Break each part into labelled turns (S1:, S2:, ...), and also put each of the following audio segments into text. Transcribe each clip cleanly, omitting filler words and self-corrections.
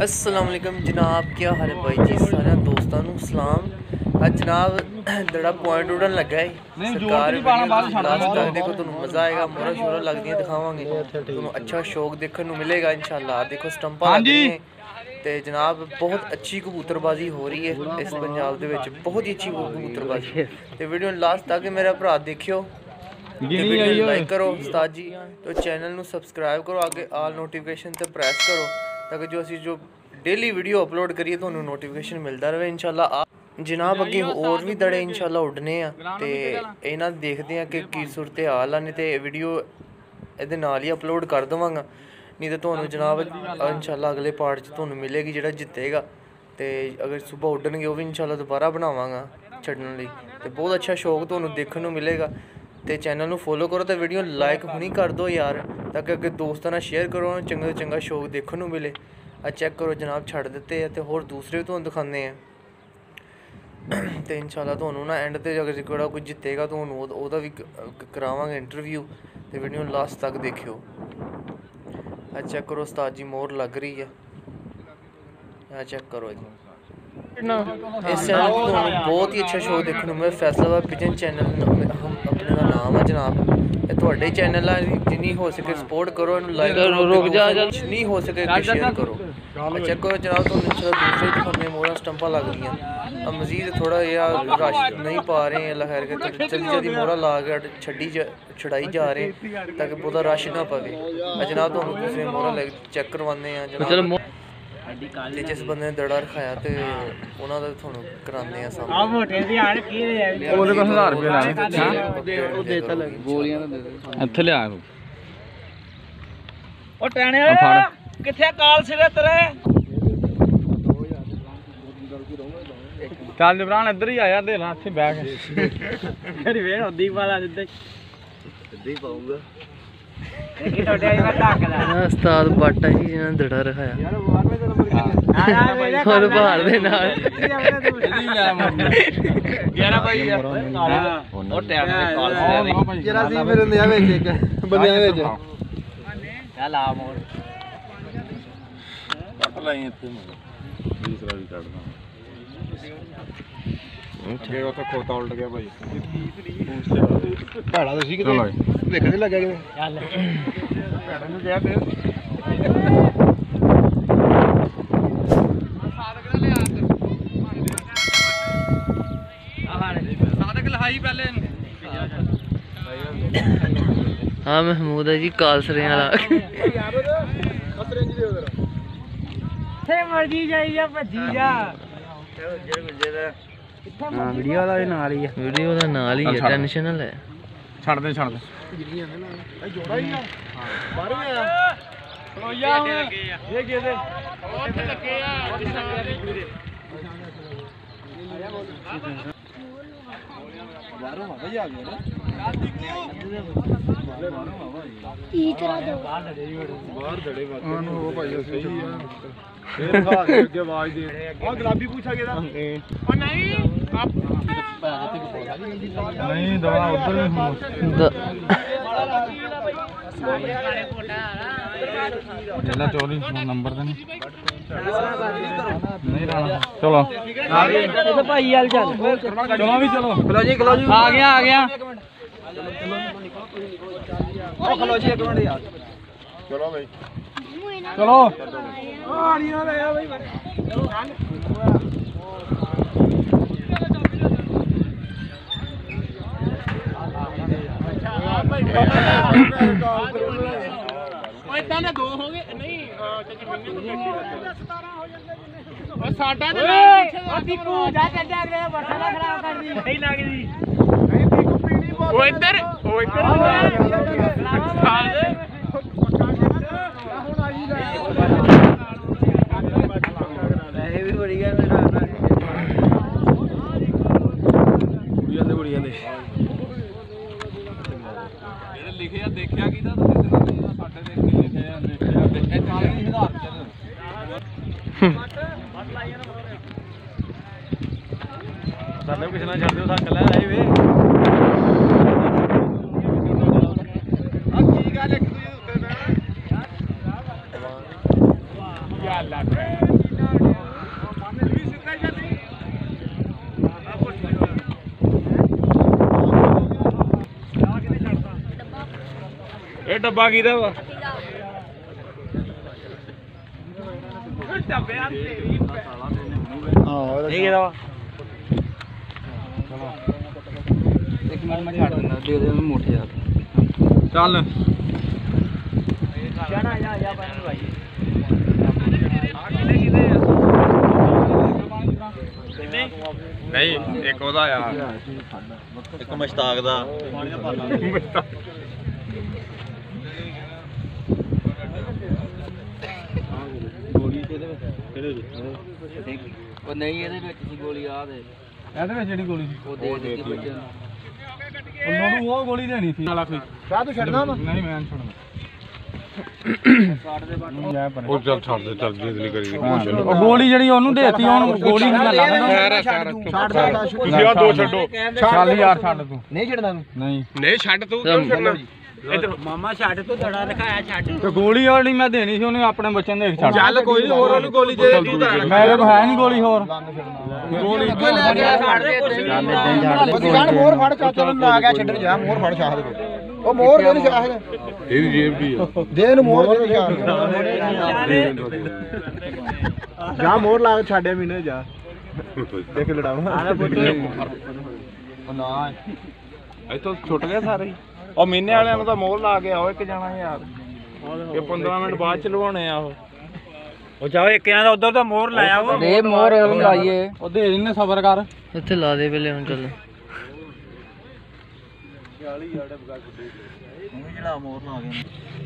S1: अस्सलाम वालेकुम जनाब, क्या हाल है भाई जी? सारे दोस्तों को सलाम। आज जनाब बड़ा पॉइंट उड़न लगा है सरकार लास्ट तक देखो, तुम मज़ा आएगा। मोहरा शोरा लगदियां दिखावांगे, तुम अच्छा शौक देखने को मिलेगा इंशाल्लाह। देखो स्टंपा लग रही हैं ते जनाब बहुत अच्छी कबूतरबाजी हो रही है इस पंजाब दे विच, बहुत ही अच्छी कबूतरबाजी। तो वीडियो लास्ट तक मेरा भरा देखियो, वीडियो लाइक करो उस्ताद जी, तो चैनल ਨੂੰ सब्सक्राइब करो, आगे आल नोटिफिकेशन ਤੇ ਪ੍ਰੈਸ ਕਰੋ ताकि जो ਅਸੀਂ जो डेली वीडियो अपलोड करिए ਤੁਹਾਨੂੰ ਨੋਟੀਫਿਕੇਸ਼ਨ ਮਿਲਦਾ ਰਹੇ इंशाल्लाह। जनाब अगे और भी दड़े इंशाल्लाह उड़ने ते इन्हां देखते हैं कि की सूरत हाल है, ते वीडियो ਇਹਦੇ ਨਾਲ ਹੀ अपलोड कर देवांगा। नहीं तो ਤੁਹਾਨੂੰ जनाब इंशाल्लाह अगले पार्ट च ਤੁਹਾਨੂੰ मिलेगी ਜਿਹੜਾ ਜਿੱਤੇਗਾ। ਤੇ अगर सुबह उड्डणगे ਉਹ भी इंशाल्लाह दोबारा बनावांगा ਛੱਡਣ ਲਈ। ਤੇ बहुत अच्छा शौक ਤੁਹਾਨੂੰ देखने को मिलेगा। तो चैनल ਨੂੰ फॉलो करो, तो वीडियो लाइक हुणी कर दो यार, ताकि अगर दोस्तों ਨਾਲ शेयर करो, चंगा तो चंगा शौक देखने को मिले। चेक करो जनाब छड़ दिते हैं, तो होर दूसरे भी तुहानूं दिखाने हैं। तो इंशाल्लाह तुहानूं ना एंड ते अगर जेह्ड़ा कोई जितेगा तुहानूं ओहदा भी करावांगे इंटरव्यू, तो वीडियो लास्ट तक देखियो। चेक करो उस्ताद जी मोहर लग रही है, चेक करो जी। इस चैनल पर बहुत ही अच्छा शो देखने को मिले, फैसलाबाद पिजन चैनल हम अपने का नाम है जनाब। थोड़े चैनल है, जिन्नी हो सके सपोर्ट करो, लाइक करो, जिन्नी हो सके शेयर करो। चेक करो जनाब, तो दूसरे दिखाने मोहरा स्टंपा लग गई। अब मजीद थोड़ा यार रश नहीं पा रहे हैं, अल्लाह खैर के जल्दी जल्दी मोहरा ला के छड़ाई जा रहे हैं ताकि बहुत रश ना पवे। जनाब तो दूसरे मोहरा चेक करवाने हैं ते जिस बंदे ने दड़ा रखाया तो उन्होंने थोड़ा कराने
S2: चल जबरान इधर ही आया दे ला बैग वेड़ उदी वाला
S1: उस्ताद बाटा जी जिन्होंने दड़ा रखाया और बाहर दे नाल
S2: खोता उल्ट गया भाई भैड़ा तो ठीक देख नहीं लगा
S1: हाँ महमूद है जी कालसरे वाला
S2: मर्जी जाइए भजी जा वीडियो वाला भी नाल ही है,
S1: वीडियो का नाल ही है, टेंशन ना ले।
S2: छड़ दे छड़ दे जोड़ा ही है बाहर में आया खलोया ये के दे ओथे लगे बाहरों भाई आ गया ना बाहर धड़े बात हो भाई सही है फिर खा के आवाज दे आ गुलाबी पूछा गया ओ नहीं आप नहीं दवा उधर जिला 24 नंबर तो नहीं रहा। चलो
S1: भाई हाल चल
S2: चलो भी चलो
S1: खलो जी
S2: आ गया
S1: खलो जी एक मिनट यार
S2: चलो भाई चलो दो हो गए नहीं साडा
S1: भी बड़ी गया
S2: लिखे देखा कि किसी ना छड़ दो कल आए वे क्या ਡੱਬਾ ਕਿਹਦਾ ਵਾ
S3: ਇਹ ਕਿਹਦਾ ਵਾ ਇੱਕ ਮਿੰਟ ਮੈਂ ਛੱਡ ਦਿੰਦਾ ਦੇ ਉਹਨੂੰ ਮੋਟੇ ਯਾਰ
S2: ਚੱਲ
S3: ਜਾਣਾ ਜਾ ਪਾਣੀ ਭਾਈ
S2: ਨਹੀਂ ਇੱਕ ਉਹਦਾ ਆ
S4: ਇੱਕ ਮਸ਼ਤਾਕ ਦਾ
S3: ਉਹ ਨਹੀਂ ਇਹਦੇ ਵਿੱਚ ਸੀ ਗੋਲੀ ਆ ਦੇ
S2: ਇਹਦੇ ਵਿੱਚ ਜਿਹੜੀ ਗੋਲੀ ਸੀ
S3: ਉਹ ਦੇ ਦਿੱਤੀ ਬੱਚੇ ਨੂੰ
S2: ਉਹਨੂੰ ਉਹ ਗੋਲੀ ਦੇਣੀ ਸੀ ਵਾਲਾ ਕੋਈ
S5: ਸ਼ਾਹ ਤੂੰ ਛੱਡਣਾ ਵਾ
S2: ਨਹੀਂ ਮੈਂ ਛੱਡਣਾ
S3: ਕਾਟ ਦੇ ਬਾਟ
S2: ਉਹ ਚੱਲ ਛੱਡ ਦੇ ਚੱਲ ਜਿੱਦ ਨਹੀਂ ਕਰੀ ਉਹ ਗੋਲੀ ਜਿਹੜੀ ਉਹਨੂੰ ਦੇਤੀ ਉਹਨੂੰ ਗੋਲੀ ਨਹੀਂ ਲਾ ਦੇਣਾ
S5: ਛੱਡ
S2: ਤੁਸੀਂ ਆ ਦੋ ਛੱਡੋ ਚੱਲ ਯਾਰ ਛੱਡ ਤੂੰ
S5: ਨਹੀਂ ਛੱਡਣਾ ਤੂੰ
S2: ਨਹੀਂ ਨਹੀਂ ਛੱਡ ਤੂੰ ਕਿਉਂ ਛੱਡਣਾ
S3: ਇਧਰ ਮਾਮਾ ਛੱਡ ਤੂੰ ਦੜਾ ਦਿਖਾਇਆ ਛੱਡ
S2: ਤੇ ਗੋਲੀ ਵਾਲੀ ਮੈਂ ਦੇਣੀ ਸੀ ਉਹਨੇ ਆਪਣੇ ਬੱਚਿਆਂ ਦੇ ਛੱਡ
S4: ਚੱਲ ਕੋਈ ਨਹੀਂ ਹੋਰ ਉਹਨੂੰ ਗੋਲੀ ਦੇ ਤੂੰ ਤਾਂ
S2: ਮੇਰੇ ਕੋਲ ਹੈ ਨਹੀਂ ਗੋਲੀ ਹੋਰ
S5: ਗੋਲੀ ਲੈ ਗਿਆ ਛੱਡ ਦੇ ਉਹਦੀ ਜਾਨ ਮੋਹਰ ਫੜ ਚਾਚਾ ਨੂੰ ਲਾ ਗਿਆ ਛੱਡਣ ਜਾ ਮੋਹਰ ਫੜ ਸ਼ਾਹ ਦੇ ਕੋਲ ਉਹ ਮੋਹਰ ਦੇ ਨਹੀਂ ਸ਼ਾਹ ਦੇ
S2: ਇਹਦੀ ਜੇਬ ਦੀ ਆ
S5: ਦੇ ਇਹਨੂੰ ਮੋਹਰ ਦੇ ਸ਼ਾਹ ਜਾ ਮੋਹਰ ਲਾ ਕੇ ਛੱਡਿਆ ਮਹੀਨੇ ਜਾ ਦੇਖ ਲੜਾਵਾ
S2: ਨਾ ਇੱਥੋਂ ਛੁੱਟ ਗਏ ਸਾਰੇ ਹੀ ਉਹ ਮਹੀਨੇ ਵਾਲਿਆਂ ਨੂੰ ਤਾਂ ਮੋਹਰ ਲਾ ਕੇ ਆਓ ਇੱਕ ਜਾਣਾ ਯਾਰ ਇਹ 15 ਮਿੰਟ ਬਾਅਦ ਚ ਲਵਾਉਣੇ ਆ ਉਹ ਜਾਓ ਇੱਕ ਜਣਾ ਦਾ ਉਧਰ ਤਾਂ ਮੋਹਰ ਲਾਇਆ ਉਹ
S3: ਦੇ ਮੋਹਰ ਉਹਨੂੰ ਲਾਈਏ
S2: ਉਹ ਦੇ ਜਿੰਨੇ ਸਬਰ ਕਰ
S1: ਇੱਥੇ ਲਾ ਦੇ ਵੇਲੇ ਹੁਣ ਚੱਲ
S4: ਜਿਹੜਾ ਮੋਰ ਲਾ ਗਿਆ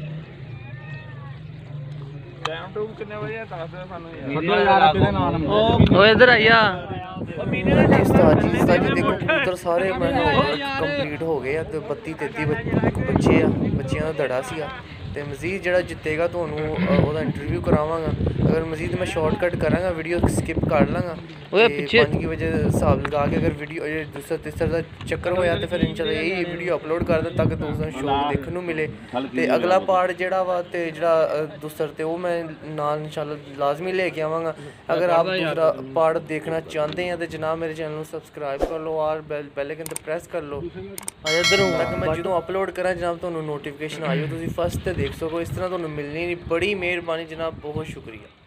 S2: ਟਾਈਮ ਟੂ ਕਿੰਨੇ ਵਜੇ ਦੱਸ ਦੇ ਸਾਨੂੰ ਯਾਰ ਕਿਹਦੇ ਨਾਲ
S1: ਓਏ ਇੱਧਰ ਆਈਆ ਉਸਤਾਦ ਜੀ ਦੇਖੋ ਕਬੂਤਰ ਸਾਰੇ ਕੰਪਲੀਟ ਹੋ ਗਏ ਆ ਤੇ 32 33 ਬੱਚੇ ਆ ਬੱਚਿਆਂ ਦਾ ਦੜਾ ਸੀਗਾ ਤੇ ਮਜ਼ੀਦ ਜਿਹੜਾ ਜਿੱਤੇਗਾ ਤੁਹਾਨੂੰ ਉਹਦਾ ਇੰਟਰਵਿਊ ਕਰਾਵਾਂਗਾ ਅਗਰ ਮਜ਼ੀਦ ਮੈਂ ਸ਼ਾਰਟਕਟ ਕਰਾਂਗਾ ਵੀਡੀਓ ਸਕਿਪ ਕਰ ਲਾਂਗਾ ਓਏ ਪਿੱਛੇ 5 की ਵਜੇ ਹਿਸਾਬ ਲਗਾ ਕੇ ਅਗਰ ਵੀਡੀਓ ਦੂਸਰਾ ਤੀਸਰਾ ਦਾ ਚੱਕਰ ਹੋਇਆ ਤੇ ਫਿਰ ਇਨਸ਼ਾਅੱਲਾ ਇਹ ਵੀਡੀਓ ਅਪਲੋਡ ਕਰ ਦਾਂ ਤਾਂ ਕਿ ਦੋਸਤਾਂ ਨੂੰ ਸ਼ੌਕ ਦੇਖਣ ਨੂੰ ਮਿਲੇ ਤੇ ਅਗਲਾ ਪਾਰਟ ਜਿਹੜਾ ਵਾ ਤੇ ਜਿਹੜਾ ਦੂਸਰਾ ਤੇ ਉਹ ਮੈਂ ਨਾਲ ਇਨਸ਼ਾਅੱਲਾ ਲਾਜ਼ਮੀ ਲੈ ਕੇ ਆਵਾਂਗਾ ਅਗਰ ਆਪ ਦੂਸਰਾ ਪਾर्ट देखना चाहते हैं तो जनाब मेरे चैनल को सब्सक्राइब कर लो और बेल आइकन ते प्रेस कर लो इधर ताकि मैं जो अपलोड करा जनाब तो नोटिफिकेशन आई हो तुम फर्स्ट ते देख सको इस तरह तो मिलनी नहीं बड़ी मेहरबानी जनाब बहुत शुक्रिया।